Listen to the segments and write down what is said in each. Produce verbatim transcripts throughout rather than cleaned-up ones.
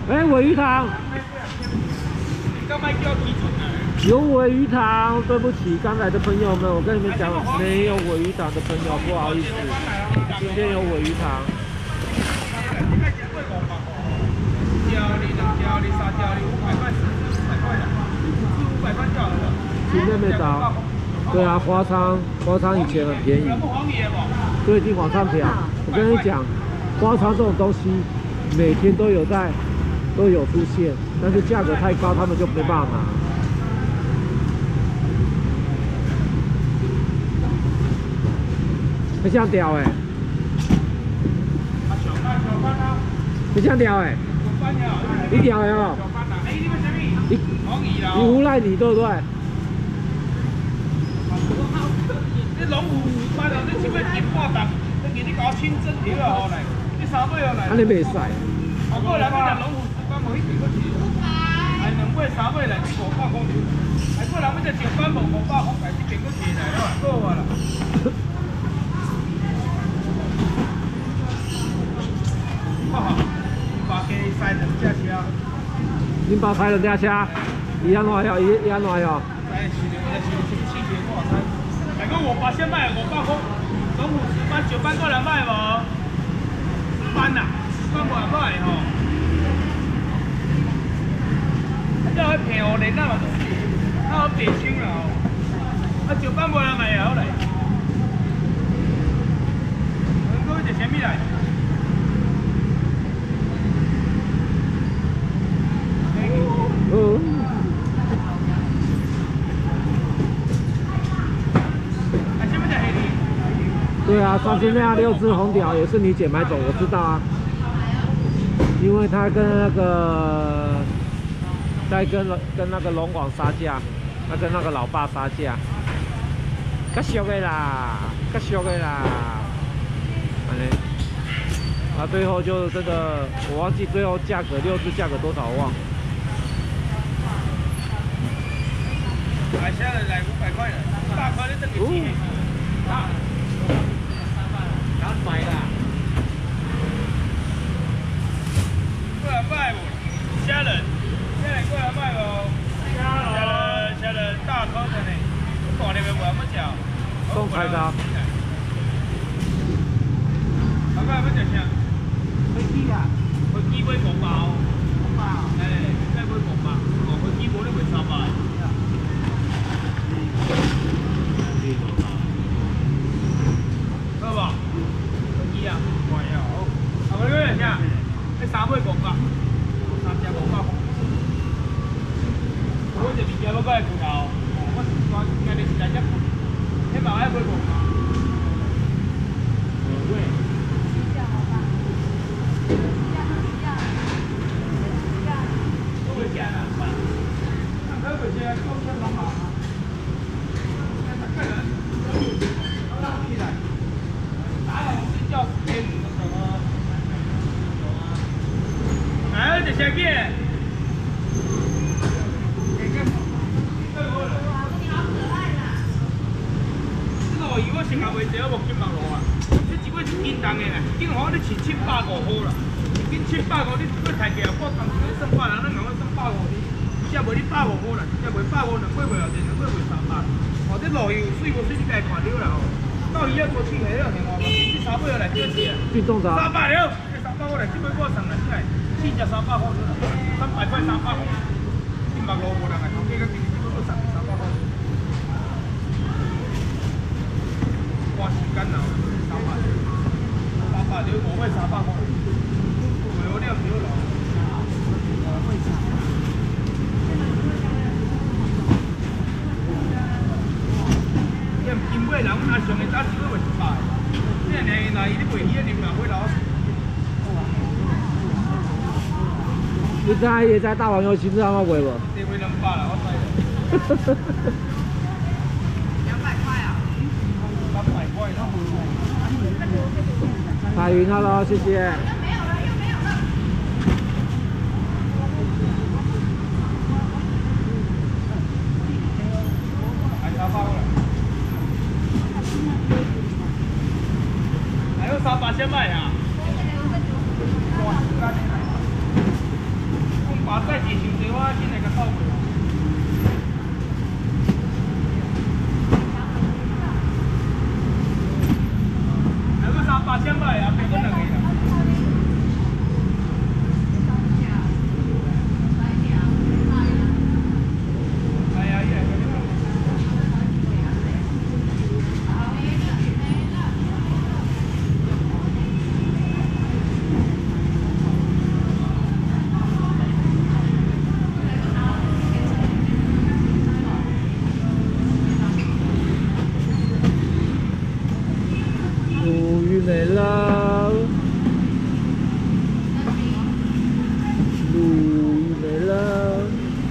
哎，尾鱼汤。有尾鱼汤，对不起，刚来的朋友们，我跟你们讲，没有尾鱼汤的朋友，不好意思，今天有尾鱼汤。今天没找。对啊，花仓，花仓以前很便宜，最近往上调。我跟你讲，花仓这种东西，每天都有在。 都有出现，但是价格太高，他们就没办法拿。很像屌哎、欸，很像屌哎、欸，你屌有没有？你你无赖你对不对？ 你龙虎班啊，你前面几百档，你给你搞清真条啊好来，你三百啊来。 安尼袂使。 后过来你只龙虎。 无一定个钱，还两尾三尾来五百块钱，还过人要只上班无五百块，家己变个钱来了，够啊啦。哈哈，把鸡塞两只车。 恁爸开两只车，伊安怎样？伊伊安怎样？ 哎，是的，那是是七千多块。大哥，我八千卖五百块，龙虎十班九班过来卖无？十班呐，十班过来卖吼。 叫佢平我哋啦嘛，那我平清啦，啊九班冇人卖啊，好嚟。嗰個係啥物嚟？ 嗯。 啊，什麼叫黑鲢？ 对啊，三千那六只红条也是你姐买走，我知道啊，因为它跟那个。 在跟跟那个龙广杀价，那跟那个老爸杀价，较俗的啦，较俗的啦，安尼，啊，最后就这个我忘记最后价格六只价格多少我忘。 买下来来五百块了，大块的这个几？啊，两百啦，过来卖不？虾仁。 现在过来卖哦，虾仁虾仁大颗的呢，大粒的我要吃。 送菜刀。 阿爸要吃啥？飞机啊，飞机买五包。五包。哎，再买五包，哦，飞机无你卖三百。好不？飞机啊，乖啊，好。阿爸要吃啥？你三买五包，三只五包。 我这物件要过来困啊！我是讲今日是来只困，你嘛爱买无？喂。都会见啦，看可不可以高升老马？那他个人，都让起来，打扰睡觉时间，你懂吗？哎，这小姐。 如果成日袂着，无金毛路啊！你一尾一斤重的啦，一斤好你饲七百五块啦，一斤七百五，你你抬价我当时算百人，咱讲我算百五，只卖你百五块啦，只卖百五，两尾卖后天，两尾卖三百。哦，这路有水无水你家看了啦吼。到医院无去下了电话，你三尾来叫钱啊？ 运动的。 三百了，这三百块来，这尾我送来起来，四只三百块出来，三百块三百块。金毛路无人来，头家个今日这尾我送三百块。 花时间啦，三百，三百就五尾三百块，卖我了少咯。你金尾人阿上个早一尾卖一百，你若若伊你卖鱼，你嘛买老。 你刚才也在大王游戏知道吗？卖无？ 这尾两百啦，我知。两百块啊？两百块啦。 彩云，hello，谢谢。 没有了，又没有了。 还三百过来。还有三百先卖啊。 哇，再几箱的我现在个倒过。还个三八千块啊，别个两个啦。哎呀，也。 没了，鲈鱼没了。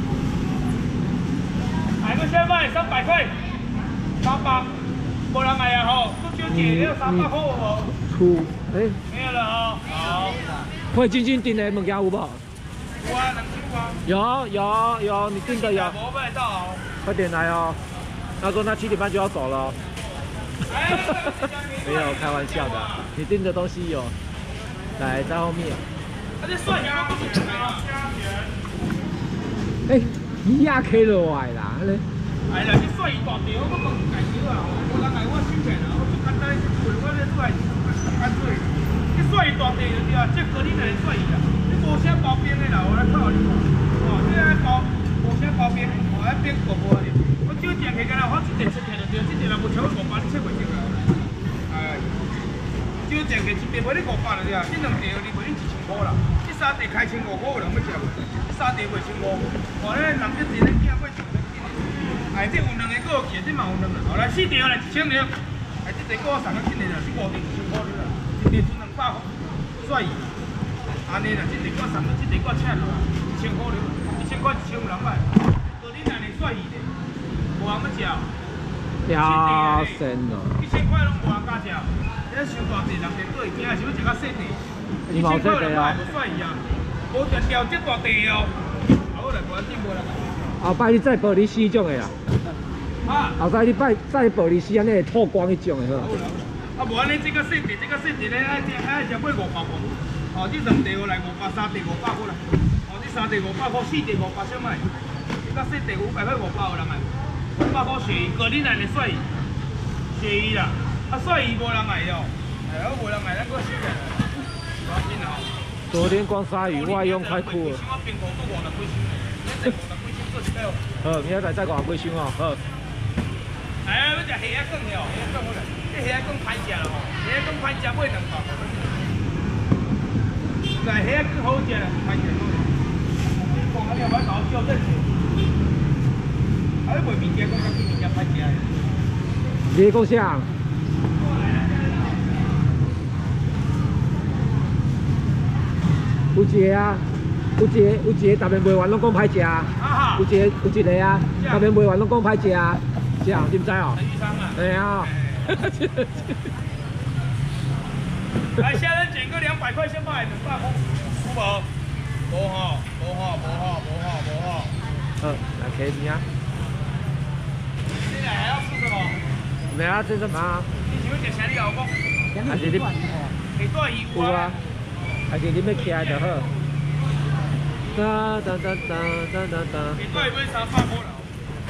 买个先卖三百块，三百，无人买啊吼，都就减了三百块无？ 出，哎， 没有了哈。好。 会静静订的物件有无？ 有啊，两千块。 有有有，你订的有。 我买到哦。 快点来哦，他说他七点半就要走了。没有开玩笑的，你订的东西有，来在后面。 他这蒜芽不是啊？ 哎，鱼也开落来啦，咧。 哎呀，这蒜鱼大条，我讲介绍啊，无人来我收起来啦，我最简单一做，我咧做来干脆。这蒜鱼大条就对啊，这隔离来的蒜鱼啦，你无啥包冰的啦，我来靠你看。哦，这爱包无啥包冰，我爱冰薄薄的。我少tiền thì cái nào hết tiền xuất hiện được, chứ tiền là một chỗ một bán chết một tiền rồi. Chưa tiền thì chỉ tiền với cái một bán rồi, chứ đừng tiền thì với cái chỉ chín khô là, cái sa tiền khai chín khô khô là mới chịu, cái sa tiền với chín khô, còn cái làm cái gì đấy kia với chín khô. Ai thì ổn định cái cái kia thì mà ổn định, rồi là xí tiền là chỉ千零, ai thì tiền có sẵn cái tiền là chỉ có tiền chín khô rồi, tiền chỉ能八所以，安尼啦，这tiền có sẵn,这tiền có钱了，一千块了，一千块一千五两百，到底哪里算伊的？ 无人要食， 要神哦！ 一千块拢无人敢食，这收大地人地过会惊，想要食较细地，一千块拢买无算伊啊，无条条这大地哦，好来无要紧无啦。 后摆你再玻璃丝种的啦，啊，后摆你摆再玻璃丝安尼会透光迄种的好。 啊，无安尼这个细地，这个细地咧爱食爱食买五百块，哦，这两地来五百，三地五百块啦，哦，这三地五百块，四地五百少买，这个细地五百块五百有人买。 五百块鳕鱼，过年来的鳕鱼，鳕鱼啦，啊鳕鱼无人买哦，哎，我无人买，咱搁收起来，不要紧啦。 昨天光鲨鱼我用快哭了。 我边过都五十几箱，你再五十几箱做一个。 好，明仔载再五十几箱哦，好。 哎，要食虾仔羹哦，虾仔羹好嘞，这虾仔羹歹食啦吼，虾仔羹歹食买两百块。但虾仔羹好食啦，歹食好嘞。你讲啊，你要买搞笑真是。 还有卖物件，讲讲物件歹食的。 你讲啥？有一个啊，有一个有一个逐面卖完拢讲歹食啊。有一个有一个啊，逐面卖完拢讲歹食啊。这样你唔知哦？ 陈玉昌啊。 对啊。 来，现在减个两百块，先卖两百块，有无？无吼，无吼，无吼，无吼，无吼。 好，来开面啊。 还要吃什么？ 没啊，吃什么？ 你喜欢吃啥哩老公？ 还是你？ 给多一有啊，还是你要起来就好。哒哒哒哒哒哒哒。 给多一杯三百块了。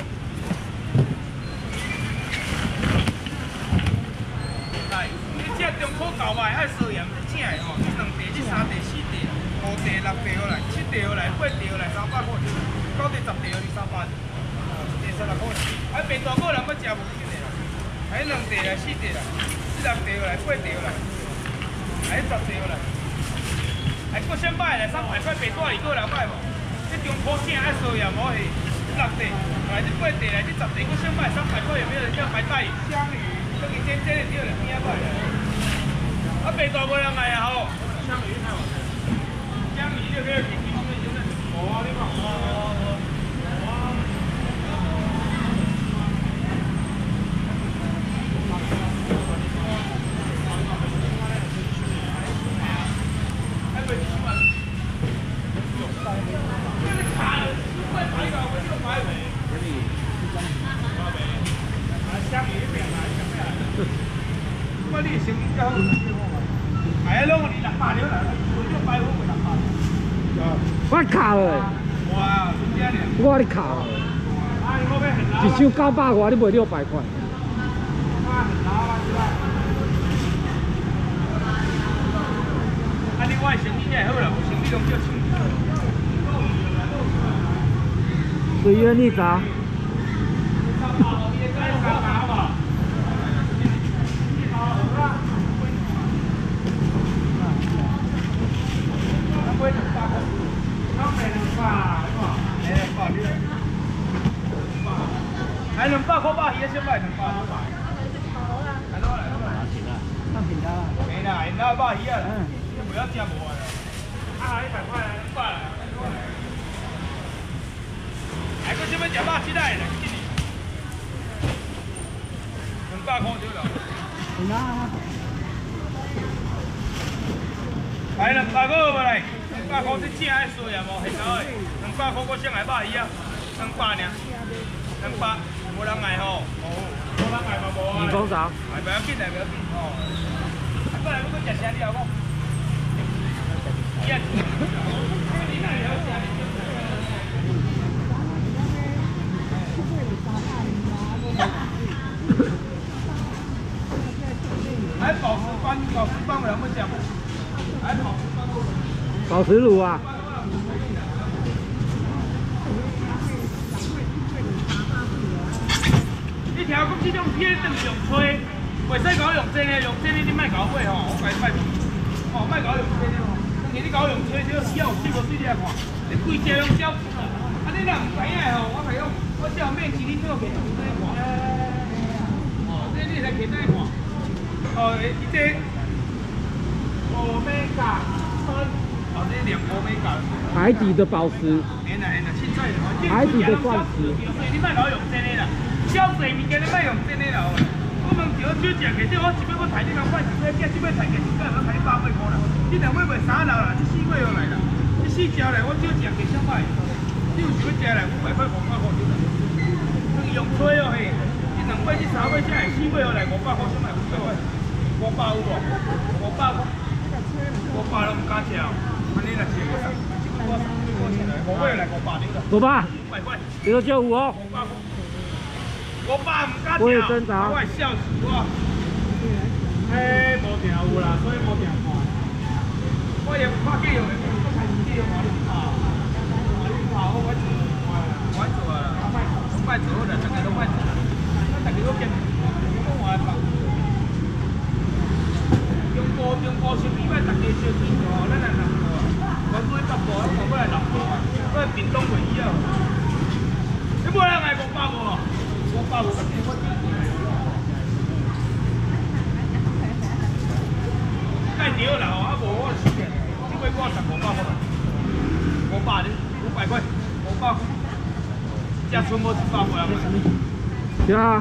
来，你这中口搞卖爱烧盐是正的吼，这两地、这三地、四地、五地、六地好来，七地好来，八地好来，三百块；九地、十地好你三百。 十六块，啊，变大个人要食无紧的啦，还两地来四地啦，这六地来八地来，还十地来，还搁先买来三百块，变大二个人买无？这中坡正爱烧盐无去，六地来这八地来这十地，搁先买三百块，有没有人要白带香鱼？这个尖尖的就有人要买的，啊，变大个人买也好，香鱼太好，香鱼就可以便宜方面就是，哦，你看，哦。 我你生意较好，哎，拢你六百了啦，我就百分为六百。 我靠嘞！ 哇，真正的。 我你靠！ 啊，你后面很拉。 一箱九百块，你卖六百块。 啊，很拉吧，是吧？啊，你我的生意也好啦，有生意拢叫请。 随缘你找。 还两百块把鱼先卖两百，两百。来咯来咯来。 上品的。 没啦，现在把鱼啊，不要加无啊。啊，一百块，两百。还佫什么食肉鸡来嘞？两百块对了。 有啊。 来两百块无来？两百块你正爱衰啊无？现在两百块我先来肉鱼啊，两百尔，两百。无人爱吼，无人爱嘛无啊。 你讲啥？ 哎，不要紧来，不要紧吼。啊，过来，要搁食啥你后讲？yes。你来要食。哎，保湿斑，保湿斑有冇食？哎，保湿斑。 宝石乳啊。 你听讲这种片等用吹，袂使搞用真的，用真的你莫搞买吼，我甲你拜托，吼莫搞用真的吼，当然你搞用吹，这以后有水无水你来看，你规只拢少钱啊，啊你若唔知影吼，我甲你讲，我只有面子你做起来看，哦，这你来起来看，哦，伊这欧米伽三，哦这两欧米伽。 海底的宝石。 哎呐哎呐，凊彩的， 海底的钻石。 所以你莫搞用真的啦。少济物件你莫用真的啦，我问条少食价，这我一尾我抬你两块，一尾价，一尾抬价，一尾我抬你百八块啦。你两尾卖三楼啦，这四尾又来啦，这四条来我少食价上歹。你有想要食来五百块、五百块就来。你用吹哦嘿，这两尾、这三尾才系四尾又来五百块，上来五百块，五百有无？五百块，五百都唔敢食，安尼来食个啥？一个我三尾我起来，五尾来五百两啦。 五百。 五百块。 这个就五哦。 五百块。我爸唔敢我也调， 挣扎。 我笑死我。哎，无调有啦，所以无调看。我也怕计用的，我开始计用我你拍，我你拍我我做，我做啊啦，拢歹做啦，大家拢歹做，大家都见，我我拍。中部中部小米卖大家小米做，咱来南部啊，我做北部，我过来南部啊，我屏东袂伊啊。你无人爱五百无？五百五十几块。太屌啦！啊无我是嘅，这尾我十五百块，五百呢，五百块，五百，只剩无一百块啊！ 对啊。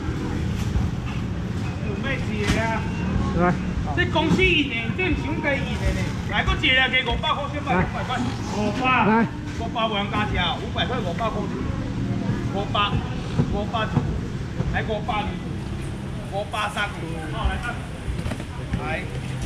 有咩事啊？ 来。 这公司印的，这唔是阮家印的呢。来，搁一个加五百块，先卖五百块。五百。 来。 五百无人敢吃，五百块五百块。五百，五百，来五百二，五百三，好来看，来，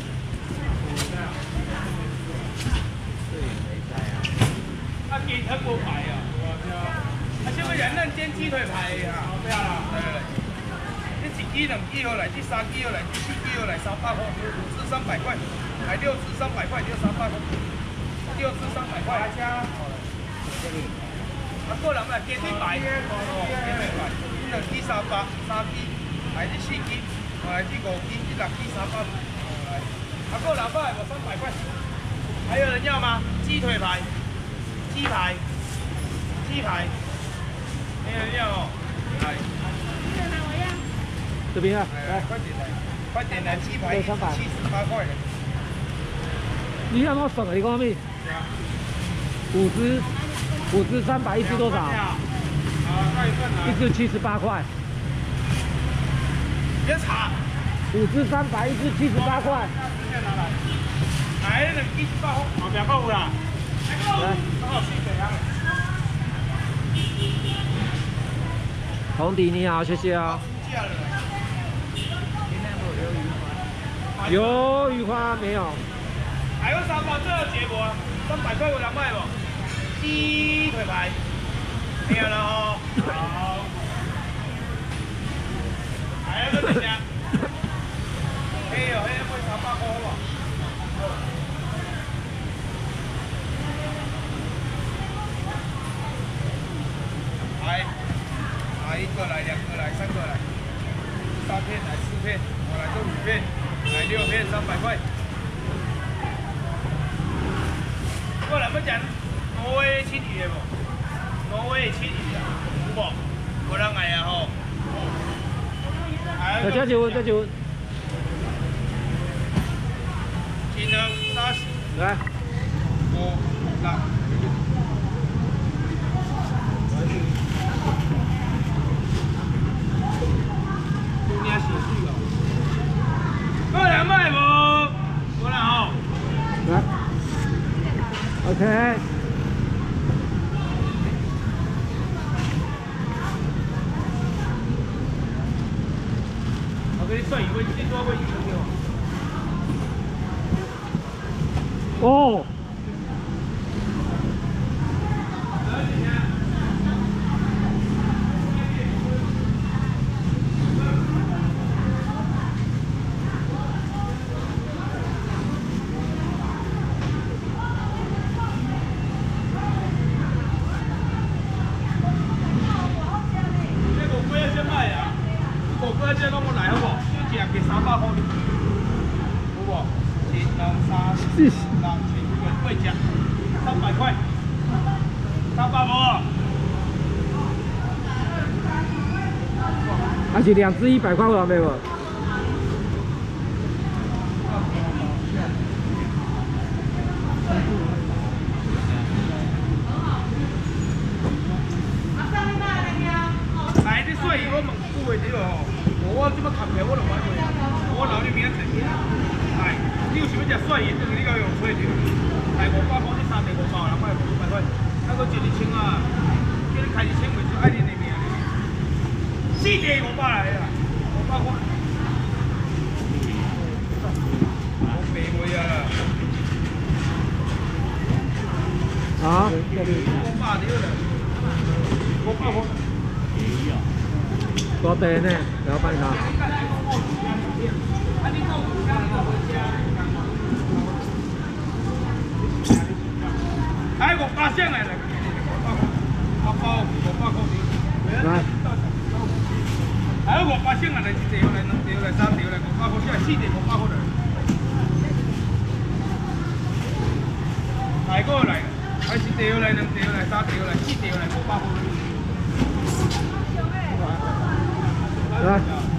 啊鸡腿无排啊，啊什么人嫩煎鸡腿排啊，不要啦，来来来，这一支两支好来，这三支好来，这四支好来，三百块，五支三百块，来六支三百块，就三百块，六支三百块，来加。啊，个人来鸡腿排，哦，鸡腿排，这两支三百，三支，来这四支，来这五支，这六支三百，来，啊，个人买我三百块，还有人要吗？鸡腿排，鸡排，鸡排，没人要哦，来， 这个拿我要。 这边啊，来， 快点来，快点来，鸡排七十八块。 你要么省了一个米？五只。五只三百，一只多少？啊，一只七十八块。 别查。 五只三百，一只七十八块。 来，两支一百块，后边够有啦。来， 红迪你好，谢谢啊。有鱼花没有？ 还有三百，最后结果三百块有人卖不？鸡会拍，没有了哦。好。还有个等下。嘿哟，嘿，会三百块好不？来，来一个，来两个，来三个，来三片，来四片，我来这五片，来六片，三百块。过来，要讲挪威青鱼的无？挪威青鱼啊，有无？无人爱啊吼。 再加一碗，再一碗。 金两三十。 来。 五六。有领薪水哦。过来买无？过来吼。 来。OK。 我给你算一位，你多少位一个给我？ 哦。 这拢我来好无？一只给三百块，有无？一、二、三、四、五、六、七、八只，三百块，三百无？ 还是两只一百块有没有？ 来，你说伊我问久的对哦。我这么看起来我就买过，我留你明仔载。来，你有想要食蒜盐，你到用吹着。来五百块，你三地五百，两百五百块，那个一二千啊，叫你开一千袂出爱恁的命。四地五百来啦，五百块。我白话啊。 好。 五百条啦，五百块。 多地呢，老板他。 哎，五百箱来了，五包五百块钱。 来。 还有五百箱来，来一条来，两条来，三条来，五百块，现在四条五百块来。来过来，还一条来，两条来，三条来，四条来，五百块。 来，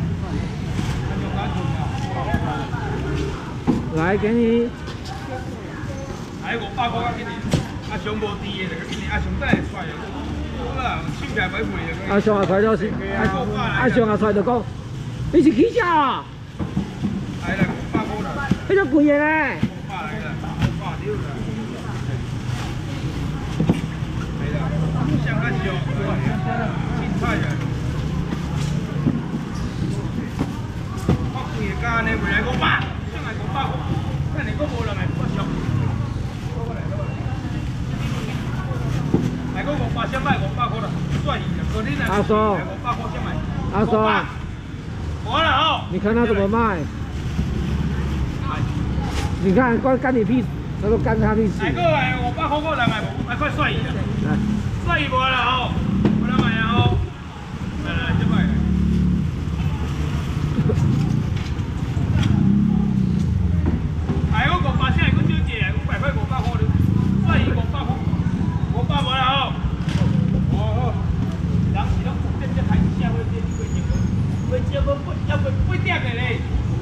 来给你。 哎，五百块啊，给你。啊，上无低的就给你，啊上等会帅的，好啦，手起来买卖的。 啊上下出就是，啊啊上下出就讲，你是起价啊？ 来啦，五百块啦。 迄种贵的咧。 五百来啦，五百条啦。来啦，上较少，凊彩啊。加呢，回来五百，上来五百块，看你个无人来不上。来个五百先卖五百块啦，算伊啦，昨天来五百块先卖。 阿叔， 完了哦。 你看他怎么卖？你看关干你屁，他说干他屁事。 来个来五百块过来卖五百块算伊啦。来，算伊无啦哦，无人买啊哦。来来，先卖。哎，我五百现在佫少一个，五百块五百块了，算伊五百块，五百无啦吼。哦好，人是拢这这台社会这几几个，会接个不要不不点个嘞。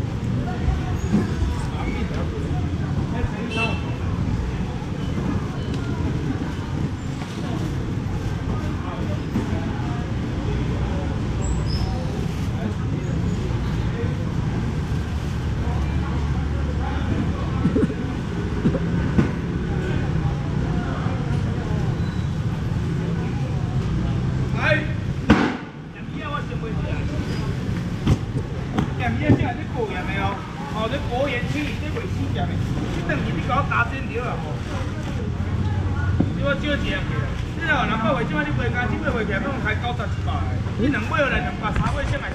哦，这国元区这袂死咸的，这等于你搞打针条啊吼，你我少一个，这这哦，两百块，即摆你卖价，即摆卖起来要开九十一百的。你两买落来两百三，买先来